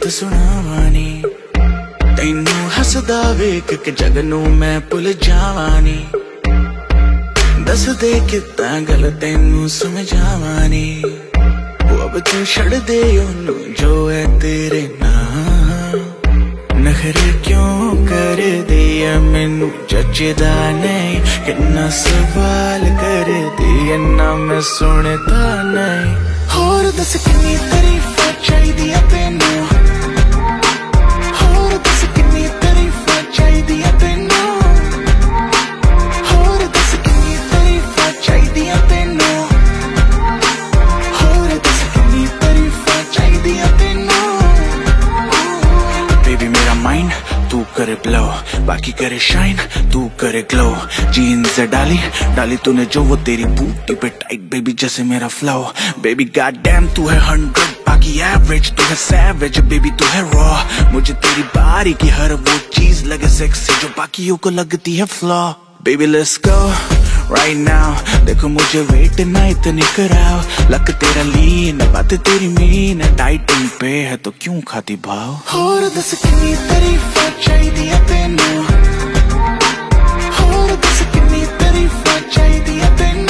सुनावानी तैनू हसदा वेख के जग नू मैं भुल जावानी दस दे किता गल तैनू समझावानी अब तू छड़ दे ओनू जो है तेरे नाम नखरे क्यों कर दिया मैनू जचदा नहीं कितना सवाल कर दिया ना मैं सुनता नहीं होर दस कितनी तारीफां चाहिदियां तैनू होर दस कितनी तारीफां चाहिदियां तैनू होर दस कितनी तारीफां चाहिदियां तैनू होर दस कितनी तारीफां चाहिदियां तैनू बेबी मेरा माइंड तू करे ब्लो बाकी करे शाइन तू करे ग्लो जीन्स डाली डाली तूने जो वो तेरी बूटी पे टाइट बेबी जैसे मेरा फ्लो बेबी गॉड डैम तू है 100 बाकी एवरेज तू है सैवेज बेबी तू है रॉ मुझे तेरी बारी की हर वो चीज लगे सेक्सी जो बाकियों को लगती है flaw baby let's go right now देखो मुझे वेट ना इतनी कराओ लक तेरा लीन बात तेरी मीन डाइटिंग पे है तो क्यों खाती भाव होर दस कितनी तारीफां चाहिदियां तैनू होर दस कितनी तारीफां चाहिदियां तैनू